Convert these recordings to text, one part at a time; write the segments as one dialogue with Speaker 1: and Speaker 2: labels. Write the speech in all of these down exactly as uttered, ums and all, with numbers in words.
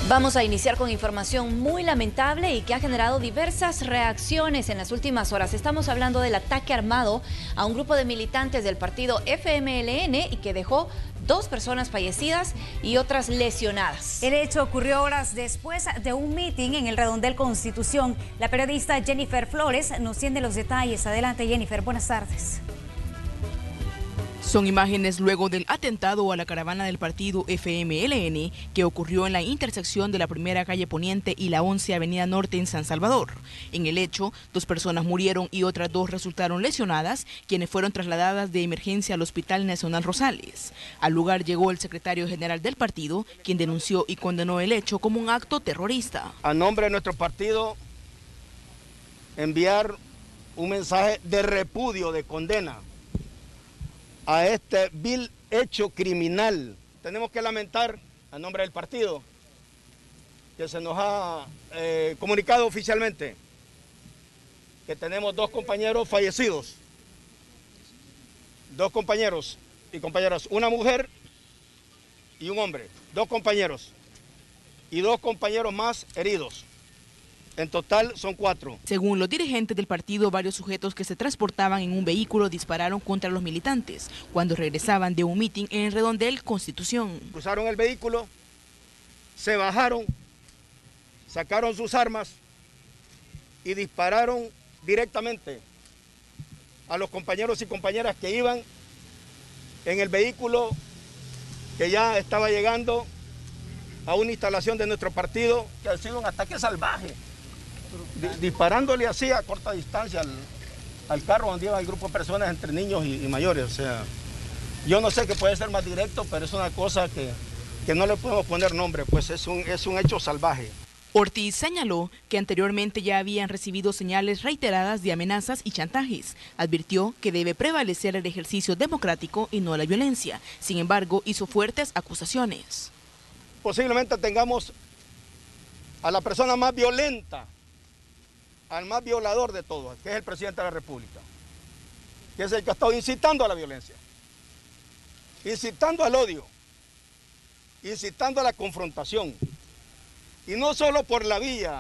Speaker 1: Vamos a iniciar con información muy lamentable y que ha generado diversas reacciones en las últimas horas. Estamos hablando del ataque armado a un grupo de militantes del partido F M L N y que dejó dos personas fallecidas y otras lesionadas.
Speaker 2: El hecho ocurrió horas después de un mitin en el Redondel Constitución. La periodista Jennifer Flores nos tiene los detalles. Adelante, Jennifer, buenas tardes.
Speaker 3: Son imágenes luego del atentado a la caravana del partido F M L N que ocurrió en la intersección de la primera calle Poniente y la once Avenida Norte en San Salvador. En el hecho, dos personas murieron y otras dos resultaron lesionadas, quienes fueron trasladadas de emergencia al Hospital Nacional Rosales. Al lugar llegó el secretario general del partido, quien denunció y condenó el hecho como un acto terrorista.
Speaker 4: A nombre de nuestro partido, enviar un mensaje de repudio, de condena a este vil hecho criminal. Tenemos que lamentar, a nombre del partido, que se nos ha eh, comunicado oficialmente que tenemos dos compañeros fallecidos, dos compañeros y compañeras, una mujer y un hombre, dos compañeros y dos compañeros más heridos. En total son cuatro.
Speaker 3: Según los dirigentes del partido, varios sujetos que se transportaban en un vehículo dispararon contra los militantes cuando regresaban de un mitin en el Redondel Constitución.
Speaker 4: Cruzaron el vehículo, se bajaron, sacaron sus armas y dispararon directamente a los compañeros y compañeras que iban en el vehículo que ya estaba llegando a una instalación de nuestro partido, que ha sido un ataque salvaje. Disparándole así a corta distancia al, al carro donde iba el grupo de personas entre niños y, y mayores. O sea, yo no sé qué puede ser más directo, pero es una cosa que, que no le podemos poner nombre, pues es un, es un hecho salvaje.
Speaker 3: Ortiz señaló que anteriormente ya habían recibido señales reiteradas de amenazas y chantajes. Advirtió que debe prevalecer el ejercicio democrático y no la violencia. Sin embargo, hizo fuertes acusaciones.
Speaker 4: Posiblemente tengamos a la persona más violenta, al más violador de todos, que es el presidente de la República, que es el que ha estado incitando a la violencia, incitando al odio, incitando a la confrontación, y no solo por la vía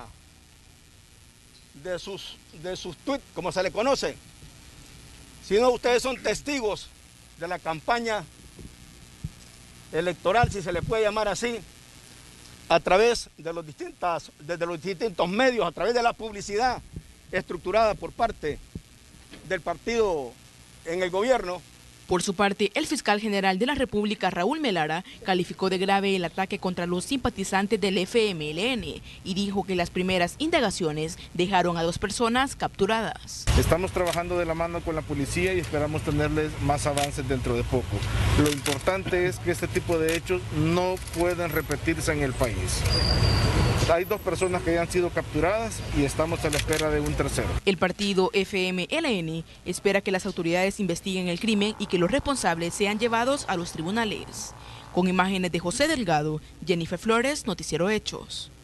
Speaker 4: de sus, de sus tweets, como se le conoce, sino ustedes son testigos de la campaña electoral, si se le puede llamar así, a través de los, distintas, desde los distintos medios, a través de la publicidad estructurada por parte del partido en el gobierno.
Speaker 3: Por su parte, el fiscal general de la República, Raúl Melara, calificó de grave el ataque contra los simpatizantes del F M L N y dijo que las primeras indagaciones dejaron a dos personas capturadas.
Speaker 5: Estamos trabajando de la mano con la policía y esperamos tenerles más avances dentro de poco. Lo importante es que este tipo de hechos no pueden repetirse en el país. Hay dos personas que ya han sido capturadas y estamos a la espera de un tercero.
Speaker 3: El partido F M L N espera que las autoridades investiguen el crimen y que los responsables sean llevados a los tribunales. Con imágenes de José Delgado, Jennifer Flores, Noticiero Hechos.